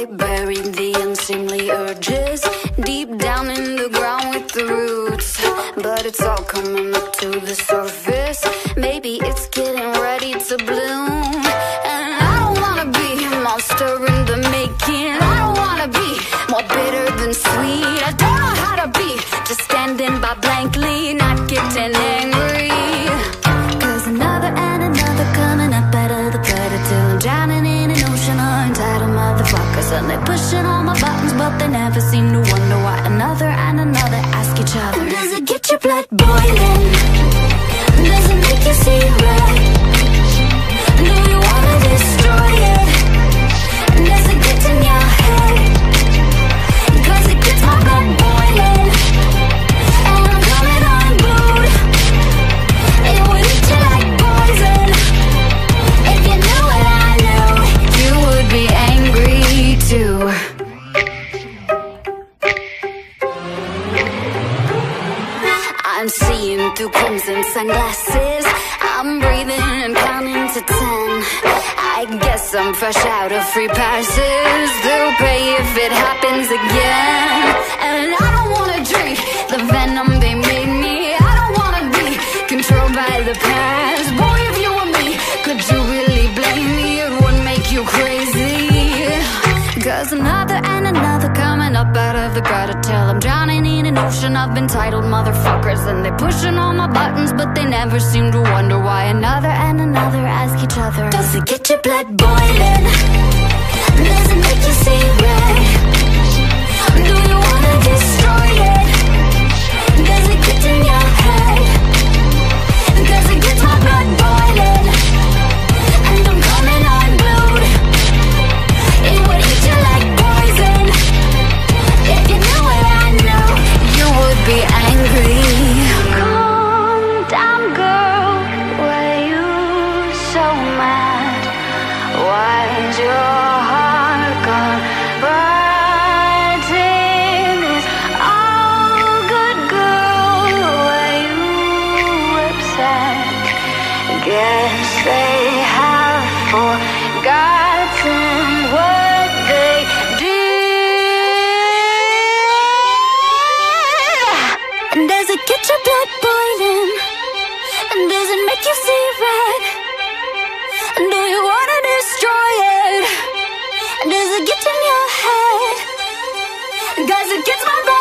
I buried the unseemly urges deep down in the ground with the roots, but it's all coming up to the surface. Maybe it's getting ready to bloom. And I don't wanna be a monster in the making. I don't wanna be more bitter than sweet. I don't know how to be just standing by blankly, not getting angry. Cause another and another coming up out of the gutter till I'm drowning in an ocean of entitled motherfuckers. And they're pushing all my buttons, but they never seem to wonder why another and another ask each other, does it get your blood boiling? Does it make you see red? Do you wanna destroy it? Does it get in your head? Cause it gets my blood boiling, and I'm coming unglued. It would eat you like poison. If you knew what I knew, you would be angry too. I'm seeing through crimson sunglasses. I'm breathing and counting to 10. I guess I'm fresh out of free passes. They'll pay if it happens again. And I don't wanna drink the venom they made me. I don't wanna be controlled by the past. Boy, if you were me, could you really blame me? It would make you crazy. Cause another and another coming up out of the gutter till I'm drowning in an ocean of entitled motherfuckers. And they're pushing all my buttons, but they never seem to wonder why another and another ask each other, does it get your blood boiling? Does it make you see red? Do you wanna destroy it? Does it get in your head? Cause it gets my blood boiling, and I'm coming unglued. It would eat you like poison. If you knew what I knew, you would be angry. Calm down, girl, why you so mad? Why's your heart gone writing this all good, girl? Why you upset? Guess they have forgotten what they did. Does it get your blood boiling? Does it make you see red? Do you wanna destroy it? Does it get in your head? Cause it gets my blood